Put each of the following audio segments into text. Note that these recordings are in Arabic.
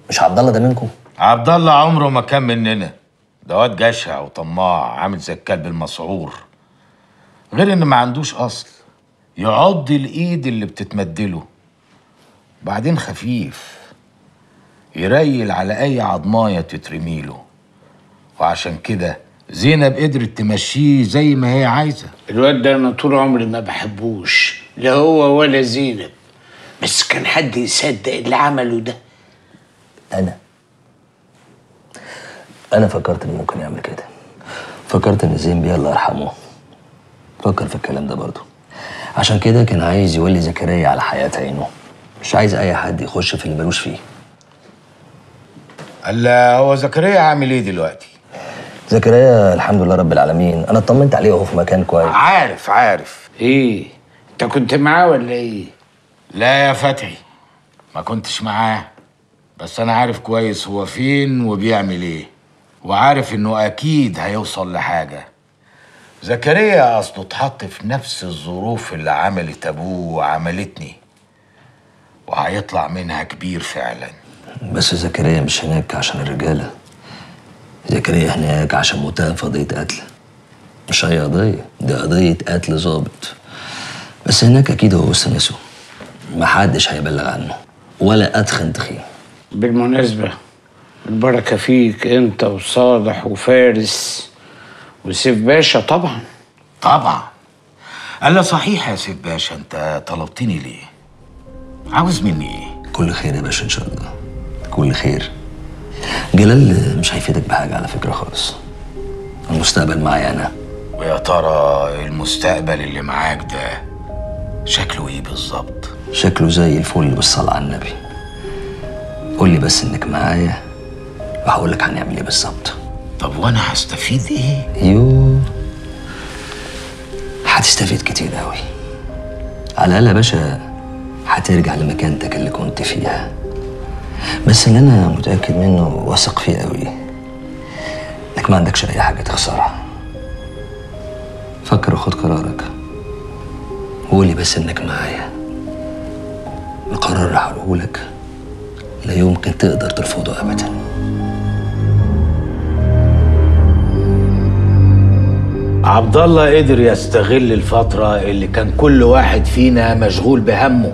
مش عبد الله ده منكم؟ عبد الله عمره ما كان مننا، ده واد جشع وطماع عامل زي الكلب المسعور، غير ان ما عندوش اصل يعض الايد اللي بتتمدله. بعدين خفيف يريل على اي عضمايه تترميله، وعشان كده زينب قدرت تمشيه زي ما هي عايزه. الواد ده انا طول عمري ما بحبوش، لا هو ولا زينب، بس كان حد يصدق اللي عمله ده؟ انا فكرت انه ممكن يعمل كده. فكرت ان زين بيه الله يرحمه فكر في الكلام ده برضه، عشان كده كان عايز يولي زكريا على حياة عينه، مش عايز اي حد يخش في اللي ملوش فيه. الا هو زكريا عامل ايه دلوقتي؟ زكريا الحمد لله رب العالمين، انا اطمنت عليه وهو في مكان كويس. عارف ايه انت كنت معاه ولا ايه؟ لا يا فتحي، ما كنتش معاه، بس انا عارف كويس هو فين وبيعمل ايه، وعارف انه اكيد هيوصل لحاجه. زكريا اصله اتحط في نفس الظروف اللي عملت ابوه وعملتني، وهيطلع منها كبير فعلا. بس زكريا مش هناك عشان الرجاله، زكريا هناك عشان متهم في قضيه قتل. مش اي قضيه، دي قضيه قتل ظابط. بس هناك اكيد هو وسط ناسه، محدش هيبلغ عنه ولا ادخن تخين. بالمناسبة البركة فيك انت وصالح وفارس وسيف باشا طبعا. الا صحيح يا سيف باشا، انت طلبتني ليه؟ عاوز مني ايه؟ كل خير يا باشا ان شاء الله، كل خير. جلال مش هيفيدك بحاجه على فكره خالص، المستقبل معايا انا. ويا ترى المستقبل اللي معاك ده شكله ايه بالظبط؟ شكله زي الفل بالصلاة على النبي. قول لي بس انك معايا وهقول لك هنعمل ايه بالظبط. طب وانا هستفيد ايه؟ يوه، هتستفيد كتير قوي. على الاقل يا باشا هترجع لمكانتك اللي كنت فيها. بس اللي انا متاكد منه واثق فيه قوي انك ما عندكش اي حاجه تخسرها. فكر وخد قرارك، وقولي بس انك معايا. القرار اللي هقولهولك لا يمكن تقدر ترفضه ابدا. عبد الله قدر يستغل الفترة اللي كان كل واحد فينا مشغول بهمه.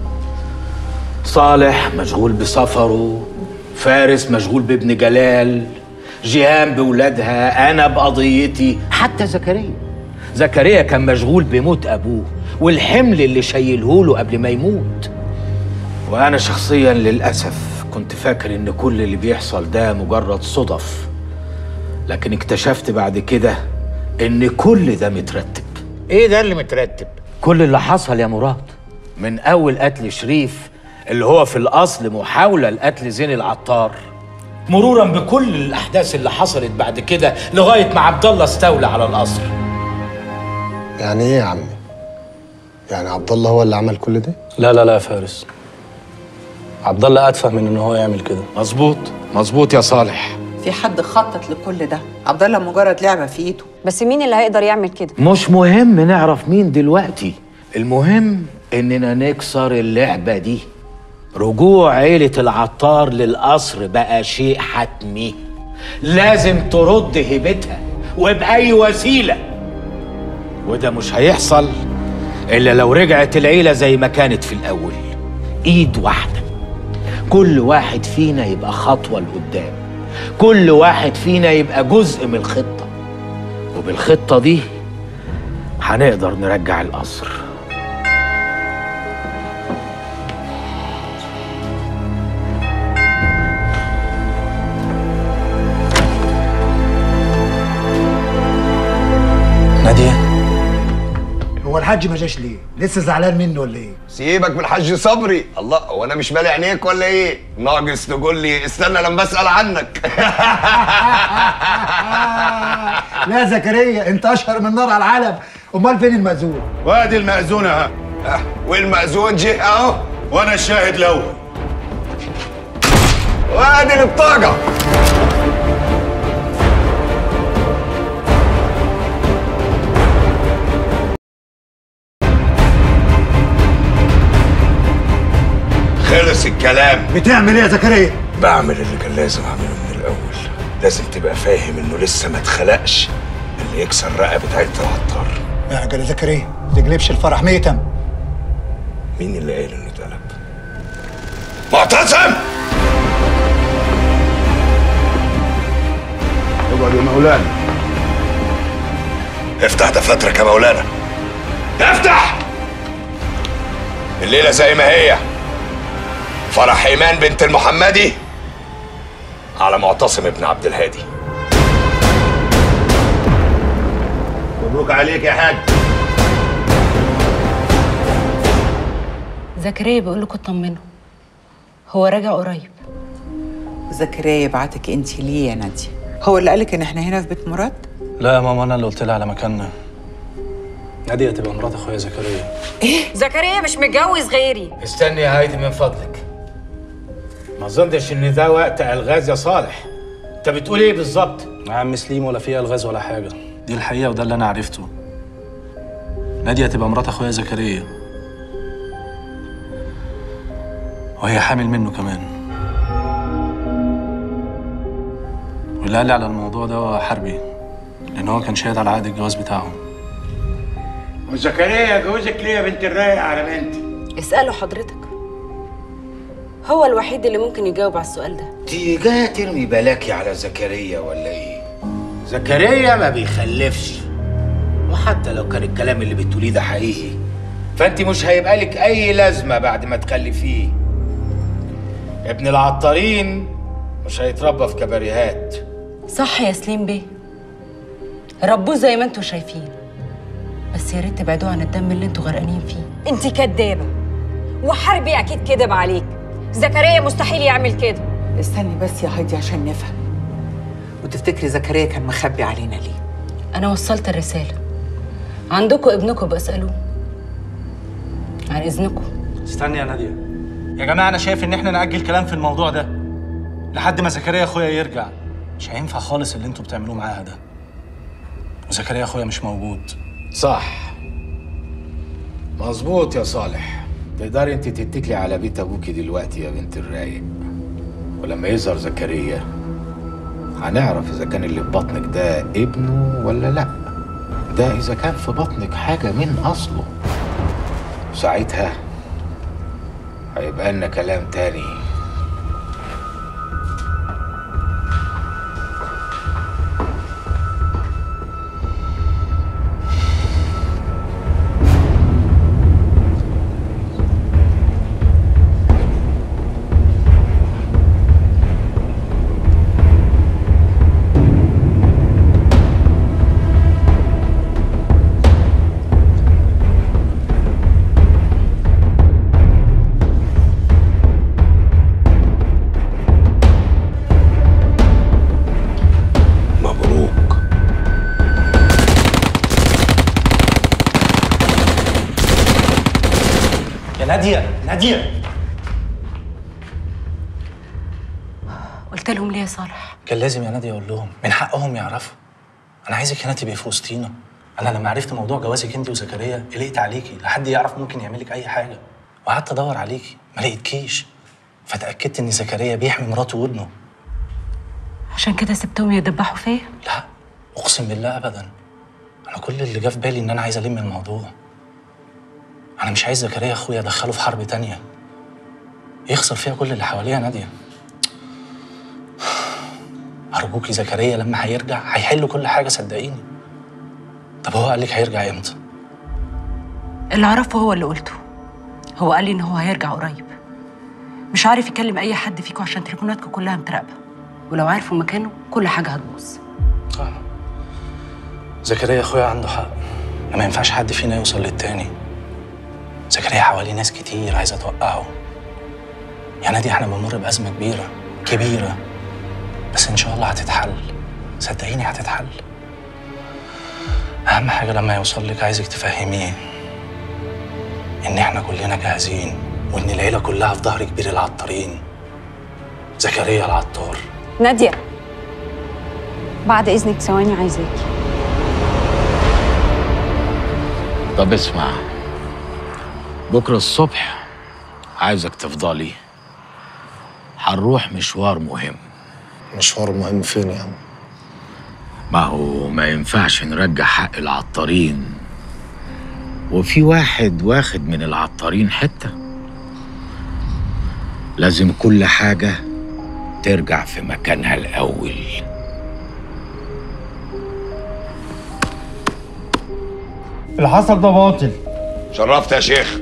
صالح مشغول بسفره، فارس مشغول بابن جلال، جيهان بولادها، أنا بقضيتي، حتى زكريا كان مشغول بموت أبوه والحمل اللي شايلهوله قبل ما يموت. وأنا شخصياً للأسف كنت فاكر إن كل اللي بيحصل ده مجرد صدف، لكن اكتشفت بعد كده إن كل ده مترتب. إيه ده اللي مترتب؟ كل اللي حصل يا مراد، من أول قتل شريف اللي هو في الأصل محاولة لقتل زين العطار، مرورا بكل الأحداث اللي حصلت بعد كده لغاية ما عبد الله استولى على القصر. يعني إيه يا عمي؟ يعني عبد الله هو اللي عمل كل ده؟ لا يا فارس، عبد الله أتفه من إن هو يعمل كده. مظبوط يا صالح. في حد خطط لكل ده، عبد الله مجرد لعبه في ايده. بس مين اللي هيقدر يعمل كده؟ مش مهم نعرف مين دلوقتي، المهم اننا نكسر اللعبه دي. رجوع عيله العطار للقصر بقى شيء حتمي، لازم ترد هيبتها وبأي وسيله، وده مش هيحصل الا لو رجعت العيله زي ما كانت في الاول، ايد واحده. كل واحد فينا يبقى خطوه لقدام، كل واحد فينا يبقى جزء من الخطة، وبالخطة دي هنقدر نرجع القصر. نادية، هو الحاج ما جاش ليه؟ لسه زعلان منه ولا ايه؟ سيبك من الحاج صبري. الله، هو انا مش مالي عينيك ولا ايه؟ ناقص تقول لي استنى لما اسال عنك. لا زكريا، انت اشهر من نار على العالم. امال فين المأذون؟ وادي المأذون اهو. والمأذون جه اهو، وانا الشاهد الاول. وادي البطاقه. خلص الكلام. بتعمل ايه يا زكريا؟ بعمل اللي كان لازم اعمله من الاول. لازم تبقى فاهم انه لسه ما اتخلقش اللي يكسر رقبه عيله العطار. اعجل يا زكريا، ما تقلبش الفرح ميتم. مين اللي قال انه اتقلب؟ معتصم! اقعد يا مولانا. افتح دفاترك يا مولانا. افتح! الليلة زي ما هي. فرح ايمان بنت المحمدي على معتصم ابن عبد الهادي. مبروك عليك يا حاج. زكريا بيقول لكم اطمنوا، هو راجع قريب. زكريا يبعتك انت ليه يا ناديه؟ هو اللي قالك ان احنا هنا في بيت مراد؟ لا يا ماما، انا اللي قلت لها على مكاننا. ناديه تبقى مرات اخويا زكريا. ايه؟ زكريا مش متجوز غيري. استني يا هايدي من فضلك. ما اظنش ان ده وقت الغاز يا صالح. انت بتقول ايه بالظبط؟ يا عم سليم، ولا فيها الغاز ولا حاجه، دي الحقيقه وده اللي انا عرفته. ناديه تبقى مرات اخويا زكريا، وهي حامل منه كمان. واللي قال لي على الموضوع ده هو حربي، لان هو كان شاهد على عقد الجواز بتاعهم. وزكريا جوزك ليه يا بنت الرايق على بنتي؟ اسأله حضرتك، هو الوحيد اللي ممكن يجاوب على السؤال ده. دي جايه ترمي بلاكي على زكريا ولا ايه؟ زكريا ما بيخلفش، وحتى لو كان الكلام اللي بتقوليه ده حقيقي فانت مش هيبقى لك اي لازمه بعد ما تخلفيه. ابن العطارين مش هيتربى في كباريهات. صح يا سليم بيه، ربوه زي ما انتوا شايفين، بس يا ريت تبعدوا عن الدم اللي انتوا غرقانين فيه. انت كدابه، وحربي اكيد كدب عليك. زكريا مستحيل يعمل كده. استني بس يا هايدي عشان نفهم. وتفتكري زكريا كان مخبي علينا ليه؟ انا وصلت الرساله، عندكم ابنكم بسألوه عن اذنكم. استني يا ناديه يا جماعه، انا شايف ان احنا نأجل كلام في الموضوع ده لحد ما زكريا اخويا يرجع. مش هينفع خالص اللي انتوا بتعملوه معاها ده، وزكريا اخويا مش موجود. صح، مظبوط يا صالح. تقدري انت تتكلي على بيت ابوكي دلوقتي يا بنت الرايق، ولما يظهر زكريا هنعرف اذا كان اللي في بطنك ده ابنه ولا لا. ده اذا كان في بطنك حاجه من اصله، ساعتها هيبقى لنا كلام تاني. ناديه قلت لهم ليه يا صالح؟ كان لازم يا ناديه اقول لهم، من حقهم يعرفوا. انا عايزك هنا تبقي في وسطينا. انا لما عرفت موضوع جوازك انت وزكريا قلقت عليكي، لحد يعرف ممكن يعمل لك اي حاجه، وقعدت ادور عليكي ما لقيتكيش، فتاكدت ان زكريا بيحمي مراته وابنه. عشان كده سبتهم يدبحوا فيا؟ لا اقسم بالله ابدا، انا كل اللي جه في بالي ان انا عايز الم الموضوع. انا مش عايز زكريا اخويا ادخله في حرب تانية يخسر فيها كل اللي حواليه يا ناديه. ارجوكي زكريا لما هيرجع هيحل كل حاجه صدقيني. طب هو قال لك هيرجع امتى؟ اللي اعرفه هو اللي قلته، هو قال لي ان هو هيرجع قريب. مش عارف يكلم اي حد فيكم عشان تليفوناتكم كلها متراقبه، ولو عارفوا مكانه كل حاجه هتبوظ. صح، زكريا اخويا عنده حق، ما ينفعش حد فينا يوصل للتاني. زكريا حواليه ناس كتير عايزه توقعه. يا نادي احنا بنمر بازمه كبيره كبيره، بس ان شاء الله هتتحل، صدقيني هتتحل. اهم حاجه لما يوصل لك عايزك تفهميه ان احنا كلنا جاهزين، وان العيله كلها في ظهر كبير العطارين، زكريا العطار. ناديه بعد اذنك ثواني عايزاكي. طب اسمع، بكره الصبح عايزك تفضلي هنروح مشوار مهم. مشوار مهم فين يا عم؟ ما هو ما ينفعش نرجع حق العطارين، وفي واحد واخد من العطارين حتة. لازم كل حاجة ترجع في مكانها الأول. اللي حصل ده باطل. شرفت يا شيخ.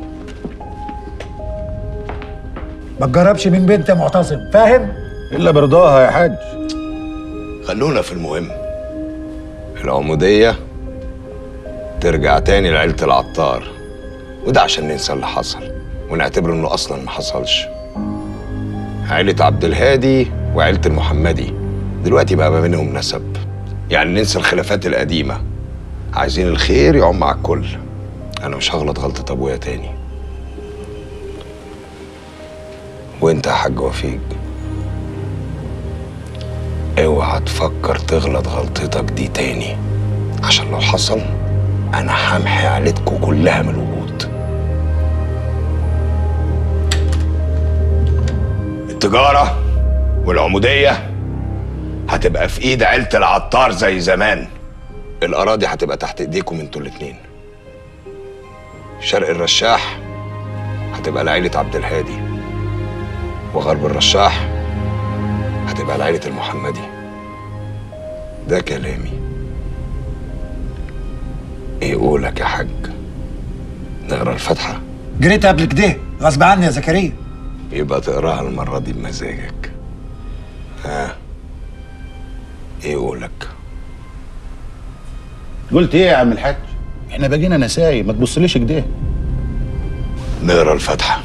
ما تجربش من بنت يا معتصم، فاهم؟ الا برضاها يا حاج. خلونا في المهم. العمودية ترجع تاني لعيلة العطار، وده عشان ننسى اللي حصل ونعتبر انه اصلا ما حصلش. عيلة عبد الهادي وعيلة المحمدي دلوقتي بقى ما بينهم نسب، يعني ننسى الخلافات القديمة. عايزين الخير يعم على الكل. انا مش هغلط غلطة ابويا تاني. وانت يا حاج وفيق، اوعى تفكر تغلط غلطتك دي تاني، عشان لو حصل انا همحي عيلتكوا كلها من الوجود. التجارة والعمودية هتبقى في ايد عيلة العطار زي زمان. الأراضي هتبقى تحت ايديكم انتوا الاتنين. شرق الرشاح هتبقى لعيلة عبد الهادي، وغرب الرشاح هتبقى لعيلة المحمدي. ده كلامي. ايه قولك يا حاج؟ نقرا الفاتحة؟ جريت قبل كده غصب عني يا زكريا. يبقى تقراها المرة دي بمزاجك. ها؟ ايه قولك؟ قلت ايه يا عم الحاج؟ احنا بقينا نساي، ما تبصليش كده. نقرا الفاتحة.